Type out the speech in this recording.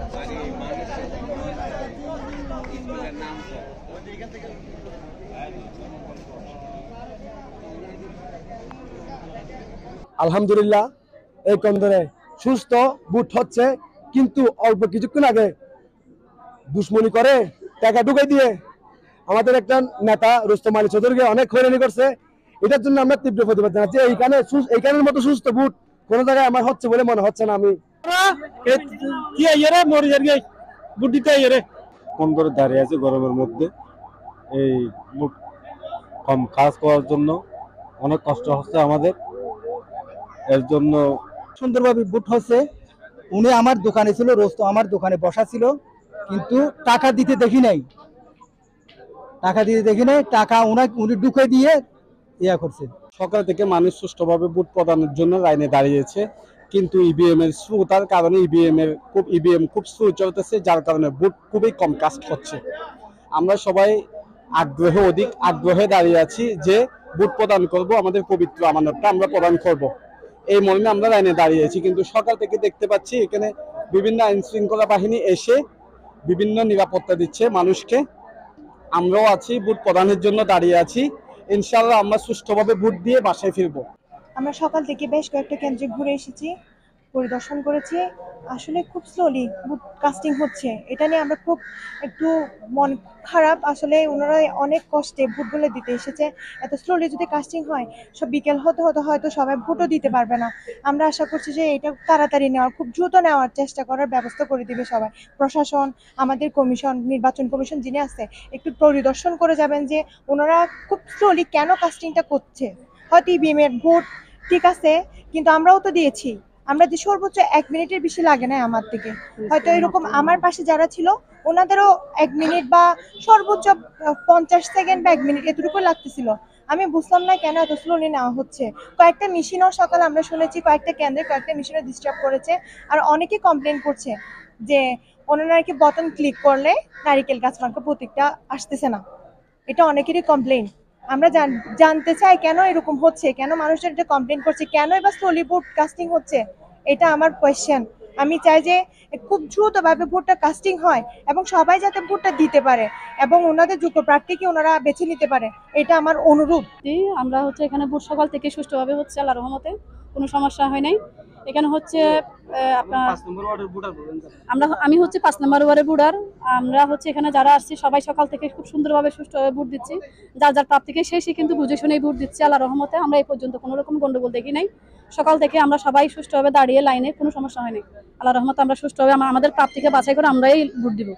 আলহামদুলিল্লাহ এই কন্দরে সুস্থ ভোট হচ্ছে, কিন্তু অল্প কিছুক্ষণ আগে দুশ্মনী করে টাকা ঢুকাই দিয়ে আমাদের একটা নেতা রুস্তম আলী চৌধুরীকে অনেক হয়রানি করছে। এটার জন্য আমরা তীব্র প্রতিবাদ জানাচ্ছি। এইখানের মতো সুস্থ ভোট কোনো জায়গায় আমার হচ্ছে বলে মনে হচ্ছে না। আমি কন্দরে দাঁড়িয়ে আছে গরমের মধ্যে, এই ভোট কম কাজ করার জন্য অনেক কষ্ট হচ্ছে আমাদের। এর জন্য সুন্দরভাবে ভোট হচ্ছে। উনি আমার দোকানে ছিল, রোজ তো আমার দোকানে বসা ছিল, কিন্তু টাকা দিতে দেখি নাই, টাকা উনি ঢুকে দিয়ে ইয়া করছে। সকাল থেকে মানুষ সুষ্ঠুভাবে ভোট প্রদানের জন্য লাইনে দাঁড়িয়েছে, কিন্তু ইভিএম এর স্রোতার কারণে ইভিএম খুব স্লো চলতেছে, যার কারণে ভোট খুবই কম কাস্ট হচ্ছে। আমরা সবাই অধিক আগ্রহে দাঁড়িয়ে আছি যে ভোট প্রদান করব, আমাদের পবিত্র আমানতটা আমরা প্রদান করব, এই মর্মে আমরা লাইনে দাঁড়িয়েছি। কিন্তু সকাল থেকে দেখতে পাচ্ছি এখানে বিভিন্ন আইন শৃঙ্খলা বাহিনী এসে বিভিন্ন নিরাপত্তা দিচ্ছে মানুষকে। আমরাও আছি, ভোট প্রদানের জন্য দাঁড়িয়ে আছি। ইনশাআল্লাহ আমরা সুষ্ঠুভাবে ভোট দিয়ে বাসায় ফিরবো। আমরা সকাল থেকে বেশ কয়েকটা কেন্দ্রে ঘুরে এসেছি, পরিদর্শন করেছি। আসলে খুব স্লোলি ভোট কাস্টিং হচ্ছে, এটা নিয়ে আমরা খুব একটু মন খারাপ। আসলে ওনারা অনেক কষ্টে ভোটগুলো দিতে এসেছে, এত স্লোলি যদি কাস্টিং হয় সব বিকেল হতে হতে হয়তো সবাই ভোটও দিতে পারবে না। আমরা আশা করছি যে এটা তাড়াতাড়ি নেওয়ার, খুব দ্রুত নেওয়ার চেষ্টা করার ব্যবস্থা করে দিবে সবাই। প্রশাসন, আমাদের কমিশন, নির্বাচন কমিশন যিনি আছে, একটু পরিদর্শন করে যাবেন যে ওনারা খুব স্লোলি কেন কাস্টিংটা করছে। হয়তো ইভিএম এর ভোট ঠিক আছে, কিন্তু আমরাও তো দিয়েছি। আমরা যে সর্বোচ্চ 1 মিনিটের বেশি লাগে না আমার থেকে, হয়তো এরকম আমার পাশে যারা ছিল ওনাদেরও 1 মিনিট বা সর্বোচ্চ 50 সেকেন্ড বা 1 মিনিট এতটুকু লাগতেছিল। আমি বুঝলাম না কেন এত স্লোলি নেওয়া হচ্ছে। কয়েকটা মেশিনও সকালে আমরা শুনেছি কয়েকটা কেন্দ্রে কয়েকটা মেশিনও ডিস্টার্ব করেছে। আর অনেকে কমপ্লেন করছে যে ওনারা নাকি বটন ক্লিক করলে নারিকেল গাছ মার্কা প্রতীকটা আসতেছে না। এটা অনেকেরই কমপ্লেন। আমরা জানতে চাই কেন এরকম হচ্ছে, কেন মানুষজন এটা কমপ্লেন করছে, কেন এবার স্লোলি ভোট কাস্টিং হচ্ছে, এটা আমার কোয়েশ্চেন। আমি চাই যে খুব দ্রুতভাবে ভোটটা কাস্টিং হয় এবং সবাই যাতে ভোটটা দিতে পারে এবং ওনাদের যোগ্য প্রার্থীকে ওনারা বেছে নিতে পারে, এটা আমার অনুরোধ। আমরা এখানে ভোট সকাল থেকে সুষ্ঠুভাবে হচ্ছে, আল্লাহর রহমতে কোনো সমস্যা হয় নাই। এখানে হচ্ছে আপনার আমি 5 নম্বর ওয়ার্ডের ভোটার। আমরা এখানে যারা আসছি সবাই সকাল থেকে খুব সুন্দরভাবে সুষ্ঠুভাবে ভোট দিচ্ছি। যার প্রাপ্তিকে সেই কিন্তু বুঝে শুনেই ভোট দিচ্ছি। আল্লাহর রহমতে আমরা এই পর্যন্ত কোনো রকম গন্ডগোল দেখি নাই। সকাল থেকে আমরা সবাই সুষ্ঠুভাবে দাঁড়িয়ে লাইনে, কোনো সমস্যা হয়নি। আল্লাহর রহমতে আমরা সুষ্ঠুভাবে আমাদের প্রাপ্তিকে বাছাই করে আমরাই ভোট দিব।